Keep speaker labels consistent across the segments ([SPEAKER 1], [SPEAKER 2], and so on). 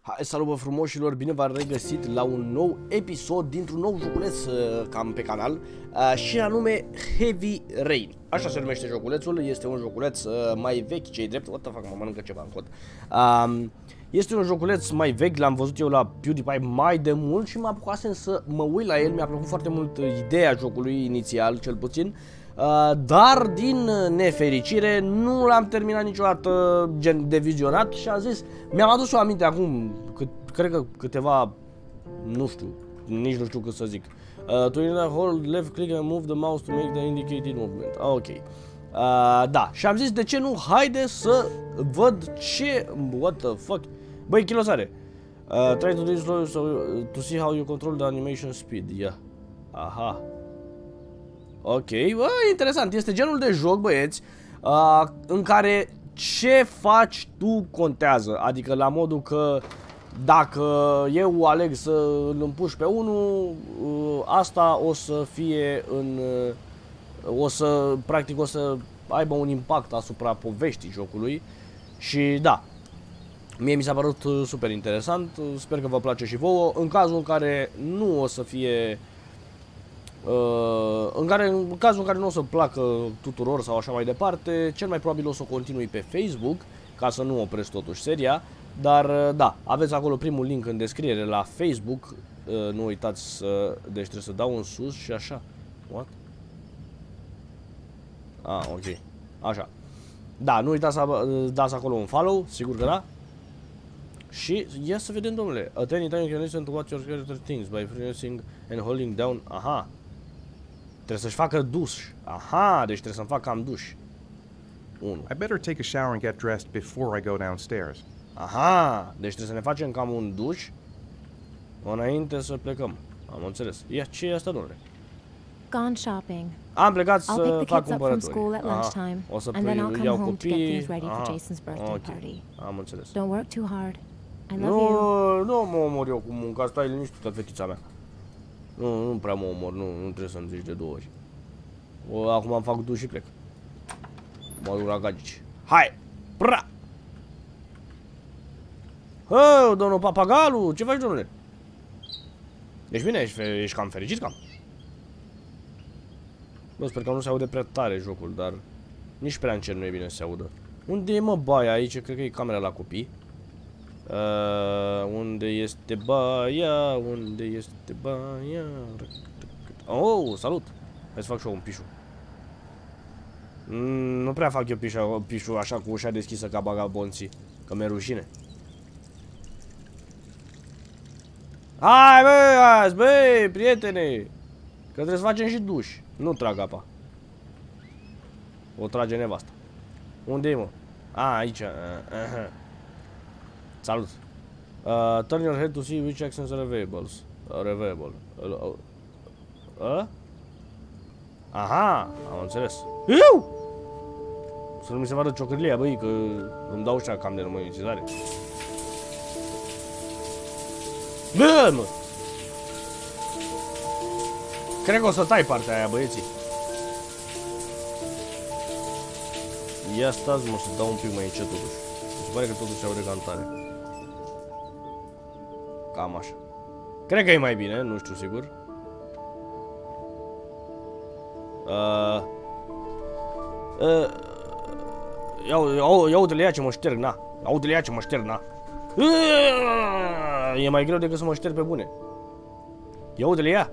[SPEAKER 1] Hai, salut bă frumoșilor, bine v-am regăsit la un nou episod dintr-un nou joculeț cam pe canal și anume Heavy Rain. Așa se numește joculețul, este un joculeț mai vechi, ce-i drept, what the fuck, mă mănâncă ceva în cod. Este un joculeț mai vechi, l-am văzut eu la PewDiePie mai de mult și mă apucasem să mă uit la el, mi-a plăcut foarte mult ideea jocului inițial, cel puțin. Dar din nefericire nu l-am terminat niciodată gen de vizionat și am zis, mi-am adus o aminte acum, cred că câteva, nu știu, nici nu știu cât să zic. To hold left click and move the mouse to make the indicated movement. Ok. Da, și am zis de ce nu, haide să văd ce, what the fuck. Băi, chilosare. Try to do this slow so to see how you control the animation speed. Yeah. Aha. Ok, bă, interesant, este genul de joc, băieți, în care ce faci tu contează, adică la modul că dacă eu aleg să îl împuș pe unul, asta o să fie în, practic o să aibă un impact asupra poveștii jocului și da, mie mi s-a părut super interesant, sper că vă place și vouă, în cazul în care nu o să fie... în cazul în care nu o să placă tuturor sau așa mai departe, cel mai probabil o să o continui pe Facebook, ca să nu opresc totuși seria, dar da, aveți acolo primul link în descriere la Facebook, nu uitați să, deci trebuie să dau în sus și așa, what? Ok, așa, da, nu uitați să dați acolo un follow, sigur că da. Și ia să vedem, domnule, at any time you can listen to what your character thinks by pressing and holding down, aha. Trebuie să-și facă duș. Aha, deci trebuie să-mi fac cam duș. 1.
[SPEAKER 2] I better take a shower and get dressed before I go downstairs.
[SPEAKER 1] Aha, deci trebuie să ne facem cam un duș înainte să plecăm. Am înțeles. Ia, ce e asta, domnule?
[SPEAKER 3] Gone shopping.
[SPEAKER 1] Am plecat să fac
[SPEAKER 3] cumpărături.
[SPEAKER 1] O să iau copii. Ok, am înțeles.
[SPEAKER 3] Don't work too hard. I love you.
[SPEAKER 1] Nu mă omor eu cu munca, stai liniștită, fetița mea. Nu prea mă omor, nu trebuie să-mi zici de 2 ori. Acum am fac duș și plec. Mă duc la gagici. Hai! Pra! Hă, domnul Papagalu, ce faci, domnule? Ești bine? Ești cam fericit, cam? Bă, sper că nu se aude prea tare jocul, dar nici prea încet nu e bine să se audă. Unde e, mă, baia aici? Cred că e camera la copii. Unde este baia? Unde este baia? Oh, salut! Hai să fac și eu un pișu. Nu prea fac eu pișu așa cu ușa deschisă ca bagabonții, că mi-e rușine. Hai, băi, azi, băi, prietene! Că trebuie să facem și duș. Nu trag apa. O trage nevasta. Unde e, mă? Aici. Salut. Turn your head to see which actions are available. Aha, am înțeles. Să nu mi se vadă ciocârlia, băi, că îmi dau ăștia cam de monetizare. Bă, mă! Cred că o să tai partea aia, băieții. Ia stați, mă, să dau un pic mai încet totuși. Se pare că totuși se aude cam tare. Cam așa. Cred că e mai bine, nu știu sigur. Ia uite-le ea ce mă șterg, na. Ia uite-le ea ce mă șterg, na. E mai greu decât să mă șterg pe bune. Ia uite-le ea.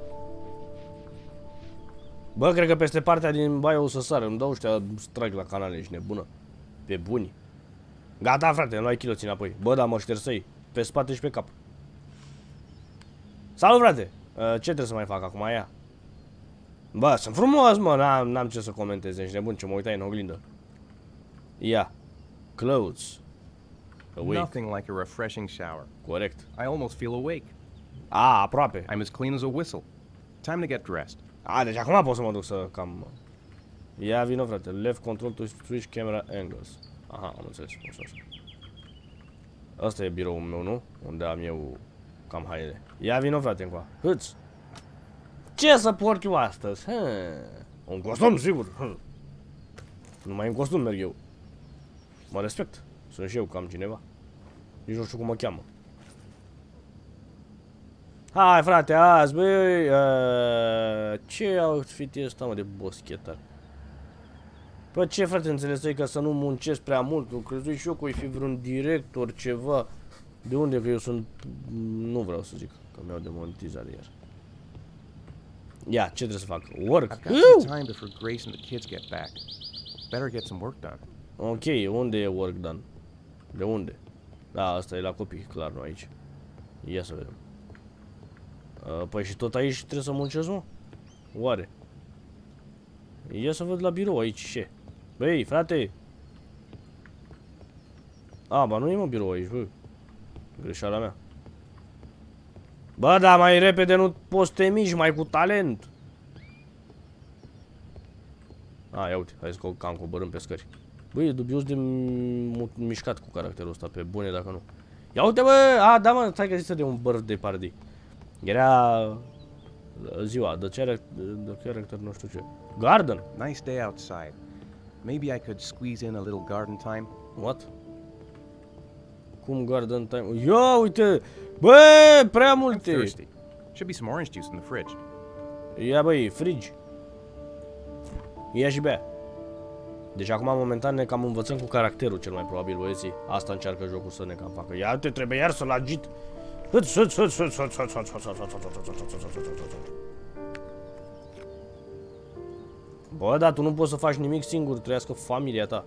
[SPEAKER 1] Bă, cred că peste partea din baie o să sară. Îmi dau ăștia strike la canale, ești nebună. Pe buni. Gata, frate, nu ai chiloți înapoi. Bă, da, mă ștersăi. Pe spate și pe cap. Salut, frate! Ce trebuie să mai fac acum, aia? Bă, sunt frumos, mă, n-am ce să comentez, ești nebun, ce mă uitai în oglindă. Ia. Clothes. Awake.
[SPEAKER 2] Nothing like a refreshing shower.
[SPEAKER 1] Corect.
[SPEAKER 2] I almost feel awake.
[SPEAKER 1] Aproape.
[SPEAKER 2] I'm as clean as a whistle. Time to get dressed.
[SPEAKER 1] Deci acum pot să mă duc să cam... Ia, vino, frate. Left control to switch camera angles. Aha, am înțeles. Asta e biroul meu, nu? Unde am eu cam haine. Ia, vino, frate, încoa. Hâț! Ce să port eu astăzi? Un costum, sigur. Numai în costum merg eu. Mă respect. Sunt și eu cam cineva. Nici nu știu cum mă cheamă. Hai, frate, azi, băi, ce outfit e ăsta, mă, de boschetar? Păi ce, frate, înțelegi că să nu muncesc prea mult, că crezui și eu că o fi vreun director, ceva. De unde, că eu sunt, nu vreau să zic, că mi-au demonetizat iar. Ia, ce trebuie să fac? Work?
[SPEAKER 2] I've got some time before Grace and the kids get back. Better get some work done.
[SPEAKER 1] Ok, unde e work done? De unde? Da, asta e la copii, clar, nu aici. Ia să vedem. Păi și tot aici trebuie să muncesc, mă? Oare? Ia să văd la birou aici ce? Băi, frate! A, ba nu e, mă, birou aici, bă. Greșeala mea. Bă, dar mai repede nu poți să te miști, mai cu talent. A, ia uite, hai să cam coborâm pe scări. Băi, e dubios de mișcat cu caracterul ăsta, pe bune dacă nu. Ia uite, bă! A, da, mă, stai că zice de un birthday party. Era ziua, the character, nu știu ce. Garden?
[SPEAKER 2] Nice day outside. Maybe I could squeeze in a little garden time.
[SPEAKER 1] What? Cum garden time? Ia uite! Bă, prea
[SPEAKER 2] I'm
[SPEAKER 1] multe!
[SPEAKER 2] thirsty. Should be some orange juice in the fridge.
[SPEAKER 1] Ia, băi, frigi. Ia și bea. Deci acum, momentan, ne cam învățăm cu caracterul cel mai probabil, băieții. Asta încearcă jocul să ne cam facă. Ia te trebuie iar să-l agit. Bă, dar tu nu poți să faci nimic singur, trăiască familia ta.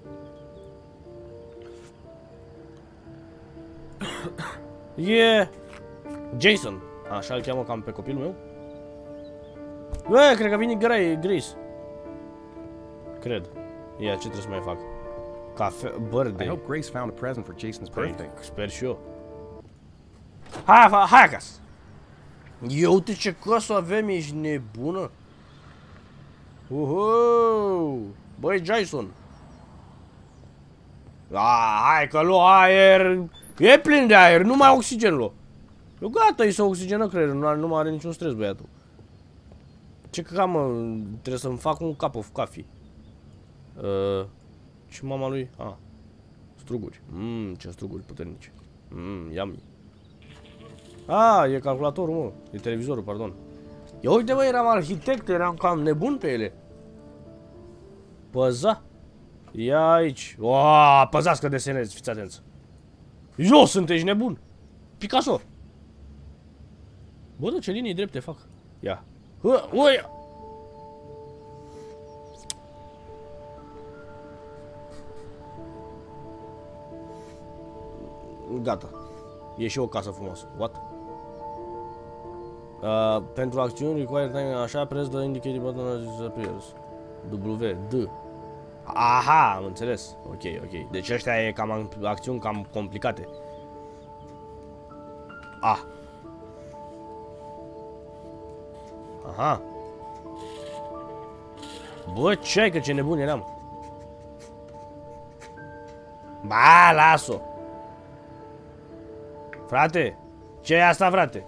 [SPEAKER 1] Yeah. Jason. Așa îl cheamă cam pe copilul meu? Bă, cred că vine Grace. Cred. Ia, ce trebuie să mai fac? Cafe, birthday.
[SPEAKER 2] I hope Grace found a present for Jason's birthday.
[SPEAKER 1] Sper și eu. Hai acasă. Eu uite ce casă avem, ești nebună? Băi, Jason. Hai că lua aer. E plin de aer, nu mai oxigen lua. Eu gata, îi se oxigenă creierul, nu mai are niciun stres băiatul. Ce căca, mă, trebuie să-mi fac un cup of coffee. Și mama lui? Struguri. Ce struguri puternici. Yummy. E calculatorul, mă. E televizorul, pardon. Ia uite, bă, eram arhitect, eram cam nebun pe ele. Păza. Ia aici. Păzați că desenezi, fiți atenți. Eu sunt, ești nebun. Picasso. Bă, da, ce linii drepte fac. Ia. Uia. Gata. E și o casă frumoasă. What? Pentru acțiuni require time, așa, press the indicated button as it appears. W, D. Aha, am înțeles. Ok. Deci ăștia e cam acțiuni cam complicate. Aha. Bă, ce ai, că ce nebun eram. Ba, las-o. Frate, ce e asta, frate?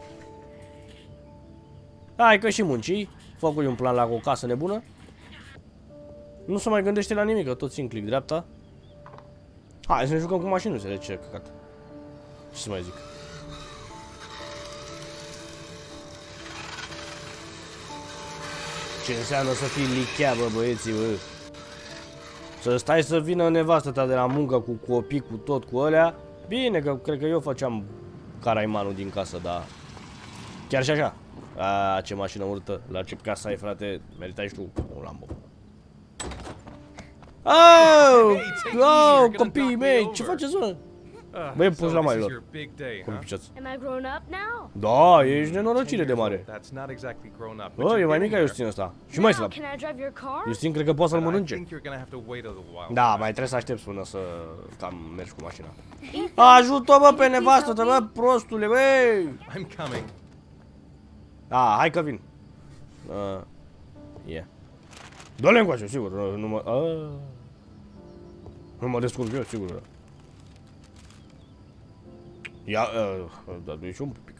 [SPEAKER 1] Hai că și muncii. Fă-i un plan la o casă nebună. Nu se mai gândește la nimic, că tot țin click dreapta. Hai să ne jucăm cu mașinuțele, ce căcat. Ce să mai zic? Ce înseamnă să fii lichea, bă, băieții, bă. Să stai să vină nevastă ta de la muncă cu copii, cu tot, cu ălea. Bine, că cred că eu făceam caraimanul din casă, dar chiar și așa. Ce mașină urâtă. La ce casă ai, frate? Meritai și tu un Lambo. Copiii mei, ce faceți, mă? Băi, puși la mailor. Cum piceați? Da, ești nenorocire de mare. Bă, e mai mic ca Justin ăsta. Și mai slab. Justin cred că poate să-l mănânce. Da, mai trebuie să aștepți până să cam mergi cu mașina. Ajută-o, bă, pe nevastă ta, bă, prostule, băi! Hai că vin. Dă-le încoace, sigur. Nu mă descurc eu, sigur. Ia, dar du-i și un pic.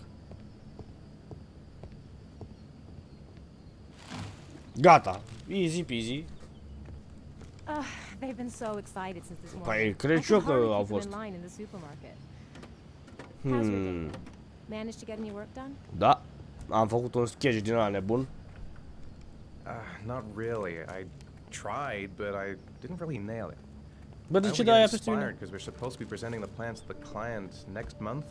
[SPEAKER 1] Gata, easy peasy.
[SPEAKER 3] They've been so excited since this morning.
[SPEAKER 1] Păi, cred și eu că au fost.
[SPEAKER 3] Managed to get any work done?
[SPEAKER 1] Da. Am făcut un sketch din ăla nebun.
[SPEAKER 2] Not really. I tried, but I didn't really nail it.
[SPEAKER 1] Bă, de
[SPEAKER 2] I
[SPEAKER 1] ce
[SPEAKER 2] only
[SPEAKER 1] dai aia
[SPEAKER 2] get
[SPEAKER 1] peste mine?
[SPEAKER 2] inspired because we're supposed to be presenting the plans to the client next month.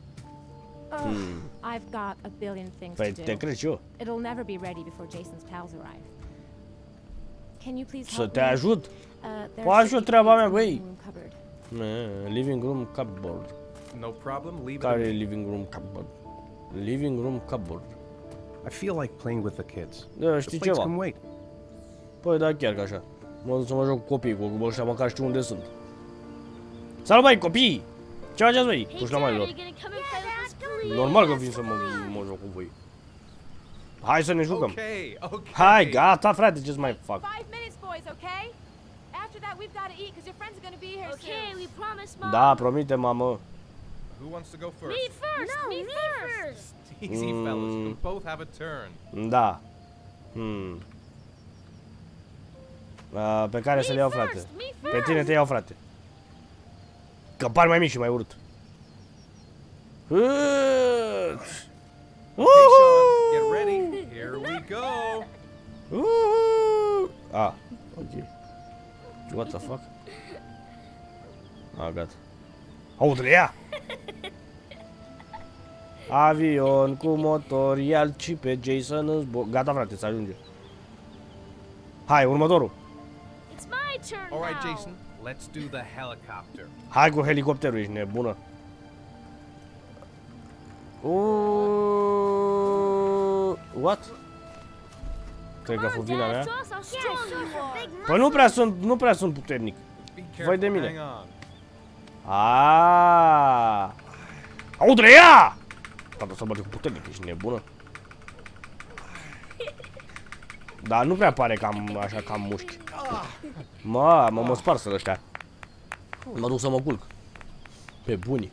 [SPEAKER 3] I've got a billion things
[SPEAKER 1] Păi
[SPEAKER 3] to
[SPEAKER 1] te
[SPEAKER 3] do.
[SPEAKER 1] cred și eu.
[SPEAKER 3] It'll never be ready before Jason's pals arrive. Can you please
[SPEAKER 1] Să
[SPEAKER 3] help
[SPEAKER 1] te
[SPEAKER 3] me?
[SPEAKER 1] ajut.
[SPEAKER 3] There
[SPEAKER 1] Faci
[SPEAKER 3] should
[SPEAKER 1] o
[SPEAKER 3] be
[SPEAKER 1] treaba mea,
[SPEAKER 3] plates in
[SPEAKER 1] băi.
[SPEAKER 3] the room cupboard.
[SPEAKER 1] Living room cupboard.
[SPEAKER 2] No problem. Leave it.
[SPEAKER 1] Care e living room cupboard? Living room cupboard.
[SPEAKER 2] I feel like playing with the kids.
[SPEAKER 1] Da,
[SPEAKER 2] The
[SPEAKER 1] știi
[SPEAKER 2] plates
[SPEAKER 1] ceva?
[SPEAKER 2] can wait.
[SPEAKER 1] Păi da, chiar că așa. Mă duc să mă joc cu copiii, cu ăștia măcar știu unde sunt. Salut, băi, copii! Ce faceți, băi?
[SPEAKER 4] Hey,
[SPEAKER 1] Pușla
[SPEAKER 4] Dad, are
[SPEAKER 1] mailor.
[SPEAKER 4] you gonna come and play with us, please?
[SPEAKER 1] Normal că vin să mă joc cu voi. Hai să ne jucăm.
[SPEAKER 2] Okay, okay.
[SPEAKER 1] Hai, gata, frate, ce-ți mai fac?
[SPEAKER 5] 5 minutes, boys, okay? After that, we've got to eat because your friends are going to be here
[SPEAKER 4] Okay,
[SPEAKER 5] soon.
[SPEAKER 4] we promise, Mom.
[SPEAKER 1] Da, promite, mamă.
[SPEAKER 2] Who wants to go first?
[SPEAKER 4] Me first. No, me first.
[SPEAKER 2] Easy, fellas. You both have a turn.
[SPEAKER 1] Da. Pe care să le iau, frate?
[SPEAKER 4] Me
[SPEAKER 1] Pe tine te iau, frate. Că par mai mic și mai urât.
[SPEAKER 2] Okay, Sean, get ready. Here we go.
[SPEAKER 1] Ah, ok. What the fuck? Ah, gata. Aud-le, ia! Avion cu motor, ia-l și pe Jason în zbor. Gata, frate, să ajunge. Hai, următorul.
[SPEAKER 4] It's my turn
[SPEAKER 2] All right,
[SPEAKER 4] now.
[SPEAKER 2] Jason. Let's do the helicopter.
[SPEAKER 1] Hai cu helicopterul, ești nebună. What? Cred că a fost vina mea.
[SPEAKER 4] Show us how strong you are.
[SPEAKER 1] Păi nu prea sunt puternic.
[SPEAKER 2] Be
[SPEAKER 1] Vai de
[SPEAKER 2] careful.
[SPEAKER 1] mine.
[SPEAKER 2] Hang on.
[SPEAKER 1] Aaaa! Aud-le, ia! Tata să bate cu puternic, ești nebună. Dar nu prea pare cam așa, cam mușchi. Mă sparsă ăștia. Mă duc să mă culc. Pe buni.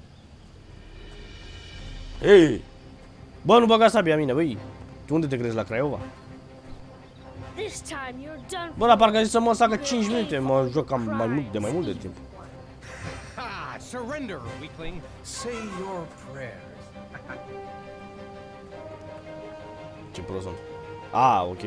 [SPEAKER 1] Hei! Bă, nu băga sabia mine, băi. Tu unde te crezi, la Craiova?
[SPEAKER 4] This time you're done.
[SPEAKER 1] Bă, dar parcă a zis să mă sacă 5 minute. Mă joc cam mai mult de timp.
[SPEAKER 2] Ah, surrender, weakling. Say your prayers.
[SPEAKER 1] Ce prost sunt. Ah, ok.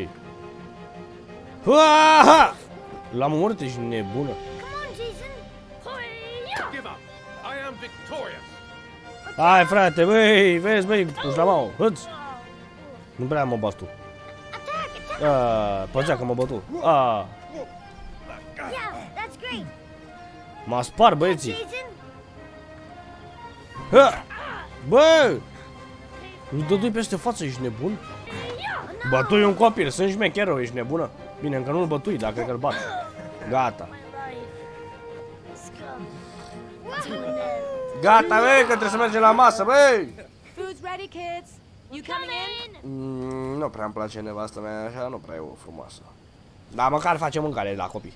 [SPEAKER 1] Ha! L-am omorât, ești nebună.
[SPEAKER 4] Come on, Jason. Hoya!
[SPEAKER 2] Give up. I am victorious.
[SPEAKER 1] Hai, frate, băi, vezi, băi, puși la mau, hâț. Nu prea mă bați tu. Păzea că mă bătu.
[SPEAKER 4] Yeah, that's great.
[SPEAKER 1] M-a spart, băieții.
[SPEAKER 4] Jason.
[SPEAKER 1] Bă! Nu dă-i peste față, ești nebun? Bătui un copil, sunt șmecherul, ești nebună? Bine, încă nu-l bătui, dar cred că-l bat. Gata.
[SPEAKER 4] My life has come to an end.
[SPEAKER 1] Gata, băi, că trebuie să mergem la masă, băi!
[SPEAKER 5] Food's ready, kids. You coming in?
[SPEAKER 1] Nu prea îmi place nevastă mea, așa, nu prea e o frumoasă. Dar măcar face mâncare la copii.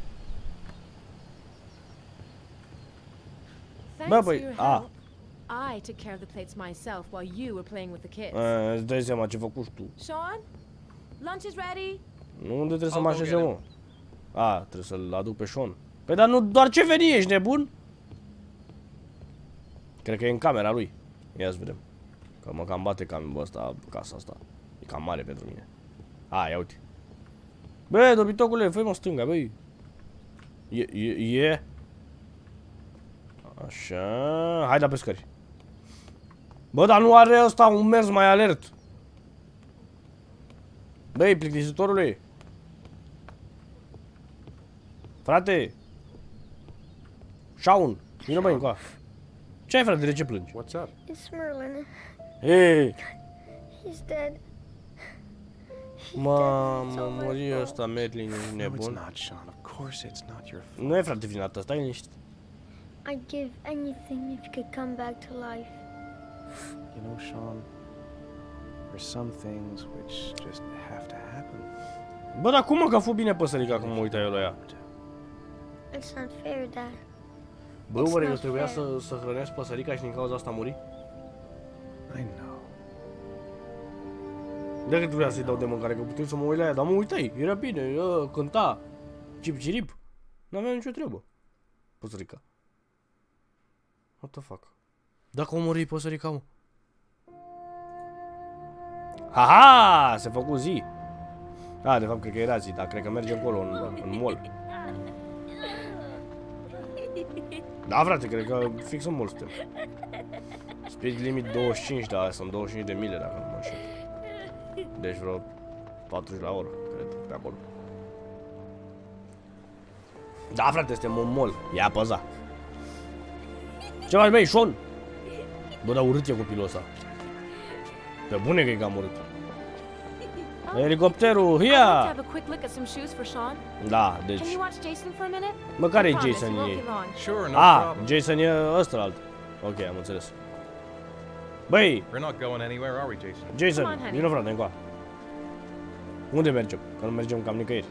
[SPEAKER 3] Thanks for
[SPEAKER 1] băi,
[SPEAKER 3] your
[SPEAKER 1] a.
[SPEAKER 3] help. I took care of the plates myself while you were playing with the kids.
[SPEAKER 1] Îți dai seama ce făcuși tu.
[SPEAKER 5] Sean? Lunch is ready.
[SPEAKER 1] Nu, unde trebuie să
[SPEAKER 2] I'll
[SPEAKER 1] mă
[SPEAKER 2] go
[SPEAKER 1] așeze,
[SPEAKER 2] get
[SPEAKER 1] mă? A, trebuie să-l aduc pe Sean. Păi dar nu, doar ce veni, ești nebun? Cred că e în camera lui. Ia să vedem. Că mă cam bate cam ăsta, casa asta. E cam mare pentru mine. A, ia uite. Bă, dobitocule, fă-i mă stânga, băi. E. Așa, hai da pe scări. Bă, dar nu are ăsta un mers mai alert. Băi, plictisitorule. Frate. Shaun, vină băi încoa. Ce ai, frate, de ce plângi?
[SPEAKER 2] What's up?
[SPEAKER 4] It's Merlin.
[SPEAKER 1] Hei,
[SPEAKER 4] He's dead.
[SPEAKER 1] mamă, muri ăsta, Merlin, ești
[SPEAKER 2] No, it's
[SPEAKER 1] nebun.
[SPEAKER 2] not, Sean. Of course it's not your fault.
[SPEAKER 1] Nu e, frate, vina ta, stai liniștit.
[SPEAKER 4] I'd give anything if you could come back to life.
[SPEAKER 2] You know, Sean, there's some things which just have to happen.
[SPEAKER 1] Bă, dar cum mă că a fost bine păsărica când mă uitai eu la ea?
[SPEAKER 4] It's not fair, Dad.
[SPEAKER 1] Bă, oare eu trebuia să hrănesc păsărica și din cauza asta a murit?
[SPEAKER 2] I know.
[SPEAKER 1] De că trebuia să-i dau de mâncare, că puteam să mă uit la ea, dar mă uitai, era bine, cânta, cip-cirip, n-avea nicio treabă. Păsărica. What the fuck? Dacă o omori păsărica, mă? Haha! Se făcu zi. A, de fapt, cred că era zi, dar cred că merge încolo, în mall. Da, frate, cred că fix în mall suntem. Speed limit 25, dar sunt 25 de mile, dacă nu mă înșel. Deci vreo 40 la oră, cred, pe acolo. Da, frate, suntem în mall. Ia păza. Ce mai băi, Sean? Bă, dar urât e copilul ăsta. Pe bune că e cam urât. Elicopterul, hia!
[SPEAKER 5] Have a quick look at some shoes for Sean.
[SPEAKER 1] Da,
[SPEAKER 5] Can
[SPEAKER 1] deci...
[SPEAKER 5] you watch Jason for a minute?
[SPEAKER 1] Mă, care e
[SPEAKER 5] Promise,
[SPEAKER 1] Jason
[SPEAKER 5] you won't
[SPEAKER 1] ei?
[SPEAKER 5] be long.
[SPEAKER 2] Sure, no
[SPEAKER 1] Ah,
[SPEAKER 2] problem.
[SPEAKER 1] Jason e ăsta-alt. Ok, am înțeles. Băi,
[SPEAKER 2] We're not going anywhere, are we, Jason?
[SPEAKER 1] Jason,
[SPEAKER 5] Come on, honey.
[SPEAKER 1] vină frate, încoa. Unde mergem? Că nu mergem cam nicăieri.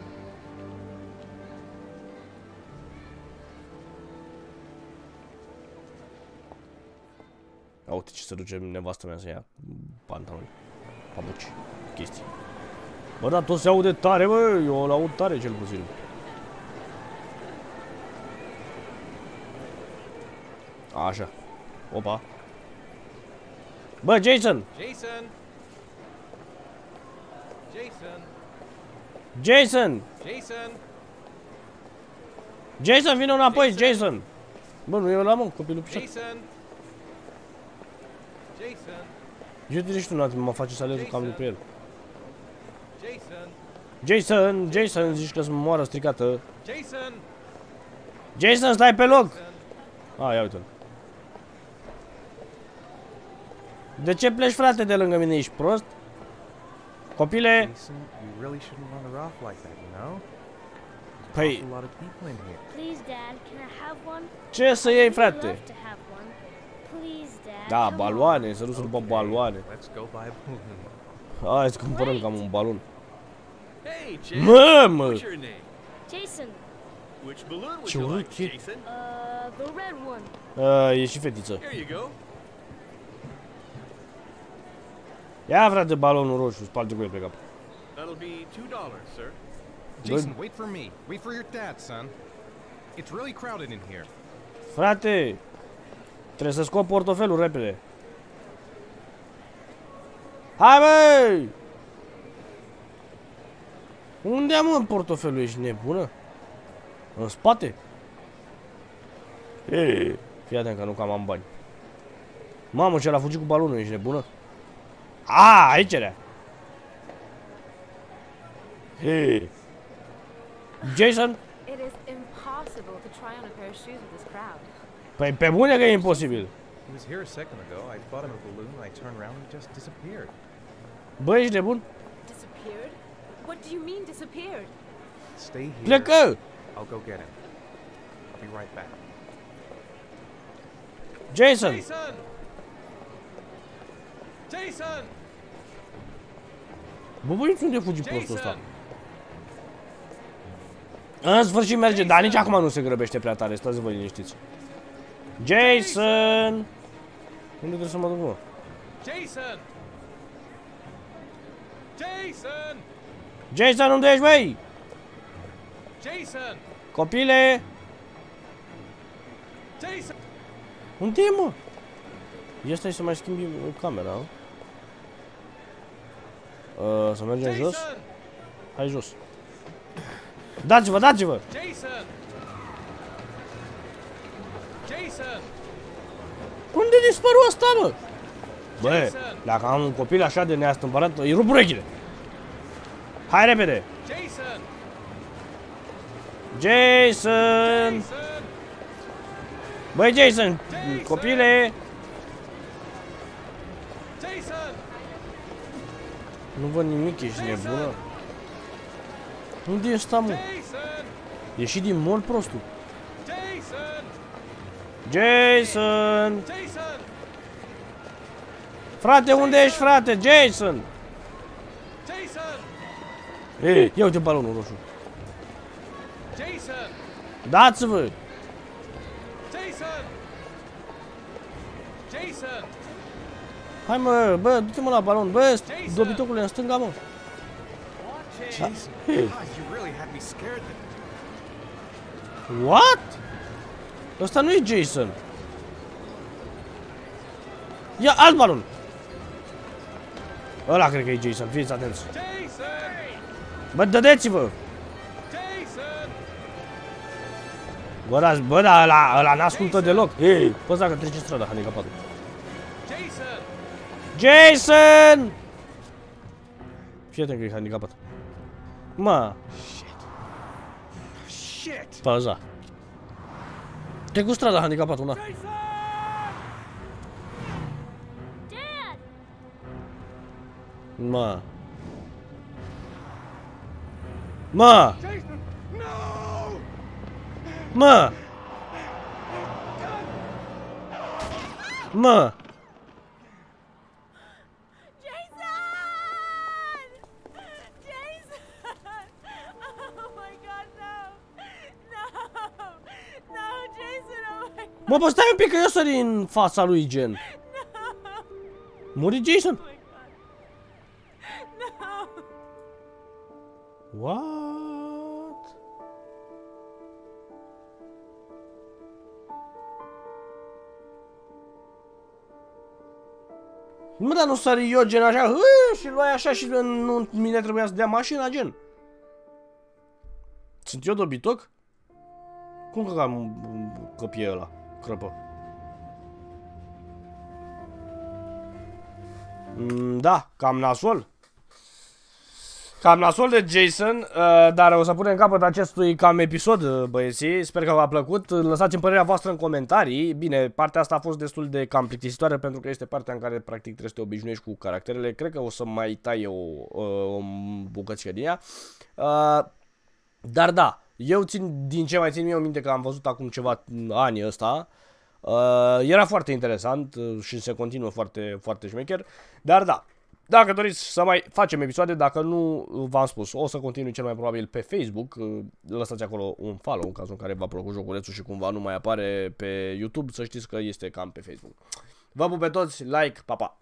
[SPEAKER 1] Uite ce se duce nevastă mea să ia pantaloni, papuci, chestii. Bă, dar tot se aude tare, bă, eu îl aud tare cel puțin. Așa. Opa. Bă, Jason!
[SPEAKER 2] Jason! Jason!
[SPEAKER 1] Jason!
[SPEAKER 2] Jason!
[SPEAKER 1] Jason, vină înapoi,
[SPEAKER 2] Jason!
[SPEAKER 1] Jason! Bă, nu e ăla, mă, copilul pișat.
[SPEAKER 2] Jason! Jason!
[SPEAKER 1] Eu te tu, nu mă face să aleg cam după el.
[SPEAKER 2] Jason!
[SPEAKER 1] Jason, Jason, zici că-ți moară stricată.
[SPEAKER 2] Jason!
[SPEAKER 1] Jason, stai pe loc! A, ia uite-l. De ce pleci, frate, de lângă mine? Ești prost? Copile!
[SPEAKER 2] Jason, you really shouldn't run her off like that, you know?
[SPEAKER 1] Păi,
[SPEAKER 2] A lot of people in here.
[SPEAKER 4] Please, Dad, can I have one?
[SPEAKER 1] ce să iei,
[SPEAKER 4] I'd
[SPEAKER 1] frate?
[SPEAKER 4] love to have one. Please, Dad.
[SPEAKER 1] Da,
[SPEAKER 4] come on.
[SPEAKER 1] baloane, să duci după baloane.
[SPEAKER 2] Let's go buy a balloon.
[SPEAKER 1] Hai să cumpărăm cam un balon.
[SPEAKER 6] Hey, Jake.
[SPEAKER 1] Mamă!
[SPEAKER 6] What's your name?
[SPEAKER 4] Jason,
[SPEAKER 6] Which balloon would
[SPEAKER 1] Ce
[SPEAKER 6] you like,
[SPEAKER 1] urât e.
[SPEAKER 6] Jason?
[SPEAKER 4] the red one.
[SPEAKER 1] E și fetiță.
[SPEAKER 6] Here you go.
[SPEAKER 1] Ia, frate, balonul roșu, sparge cu el pe cap.
[SPEAKER 6] That'll be $2, sir.
[SPEAKER 2] Jason, wait for me. Wait for your dad, son. It's really crowded in here.
[SPEAKER 1] Frate, trebuie să scop portofelul repede. Hai, băi! Unde am în portofelul? Ești nebună? În spate? Ei, fii atent că nu cam am bani. Mamă, ce l-a fugit cu balonul, ești nebună? A, aici era. Hei. Jason?
[SPEAKER 5] It is impossible to try on a pair of shoes with this crowd.
[SPEAKER 1] Păi pe bune că e imposibil.
[SPEAKER 2] He was here a second ago. I bought him a balloon and I turned around and he just disappeared.
[SPEAKER 1] Bă, ești nebun?
[SPEAKER 5] Disappeared? What do you mean disappeared?
[SPEAKER 2] Stay here.
[SPEAKER 1] Plecă!
[SPEAKER 2] I'll go get him. I'll be right back.
[SPEAKER 1] Jason!
[SPEAKER 2] Jason! Jason!
[SPEAKER 1] Bă, băi, unde fugi prostul ăsta?
[SPEAKER 2] Jason!
[SPEAKER 1] În sfârșit merge, dar nici acum nu se grăbește prea tare, stați-vă liniștiți. Jason! Unde trebuie să mă duc, mă?
[SPEAKER 2] Jason! Jason!
[SPEAKER 1] Jason, unde ești, băi?
[SPEAKER 2] Jason!
[SPEAKER 1] Copile!
[SPEAKER 2] Jason!
[SPEAKER 1] Unde e, mă? Ia stai să mai schimbi camera, să mergem jos?
[SPEAKER 2] Jason!
[SPEAKER 1] Hai jos. Dați-vă, dați-vă!
[SPEAKER 2] Jason! Jason!
[SPEAKER 1] Unde dispăru ăsta, mă? Bă,
[SPEAKER 2] Jason!
[SPEAKER 1] dacă am un copil așa de neastâmpărat, îi rup urechile. Hai repede!
[SPEAKER 2] Jason!
[SPEAKER 1] Jason!
[SPEAKER 2] Jason!
[SPEAKER 1] Băi, Jason! Copile!
[SPEAKER 2] Jason!
[SPEAKER 1] Nu văd nimic, ești nebună? Unde e ăsta, mă?
[SPEAKER 2] Jason!
[SPEAKER 1] Ieși din mall, prostul.
[SPEAKER 2] Jason!
[SPEAKER 1] Jason!
[SPEAKER 2] Jason!
[SPEAKER 1] Frate, unde ești, frate? Jason!
[SPEAKER 2] Jason!
[SPEAKER 1] Ei, ia uite balonul roșu.
[SPEAKER 2] Jason!
[SPEAKER 1] Dați-vă!
[SPEAKER 2] Jason! Jason!
[SPEAKER 1] Hai, mă, bă, du-te, mă, la balon. Bă, dobitocule, în stânga, mă.
[SPEAKER 2] Jason! God, you really had me scared there.
[SPEAKER 1] What? Ăsta nu e Jason. Ia alt balon. Ăla cred că e Jason, fiți atenți.
[SPEAKER 6] Jason!
[SPEAKER 1] Bă, dădeți-vă!
[SPEAKER 6] Jason!
[SPEAKER 1] Bă, da, ăla n-ascultă deloc. Ei, păi dacă trece strada, handicapatul.
[SPEAKER 6] Jason!
[SPEAKER 1] Jason! Fii atent că e handicapat. Mă.
[SPEAKER 6] Shit!
[SPEAKER 1] Pauza. Te cu strada handicapatul, na.
[SPEAKER 4] Dad!
[SPEAKER 1] Mă. Mă.
[SPEAKER 6] Jason! No!
[SPEAKER 1] Mă. Mă. Mă, bă, stai un pic că eu sări în fața lui, gen. Muri Jason? What? Mă, dar nu sări eu, gen, așa, și luai așa și nu mine trebuia să dea mașina, gen. Sunt eu dobitoc? Cum că am copie ăla? Crăpă. Da, cam nasol. Cam nasol de Jason, dar o să punem capăt acestui cam episod, băieții. Sper că v-a plăcut. Lăsați-mi părerea voastră în comentarii. Bine, partea asta a fost destul de cam plictisitoare pentru că este partea în care practic trebuie să te obișnuiești cu caracterele. Cred că o să mai tai o bucățică din ea. Dar da, eu din ce mai țin eu minte că am văzut acum ceva ani ăsta. Era foarte interesant și se continuă foarte, foarte șmecher. Dar da, dacă doriți să mai facem episoade, dacă nu, v-am spus, o să continui cel mai probabil pe Facebook. Lăsați acolo un follow în cazul în care v-a plăcut joculețul și cumva nu mai apare pe YouTube. Să știți că este cam pe Facebook. Vă pup pe toți, like, pa, pa!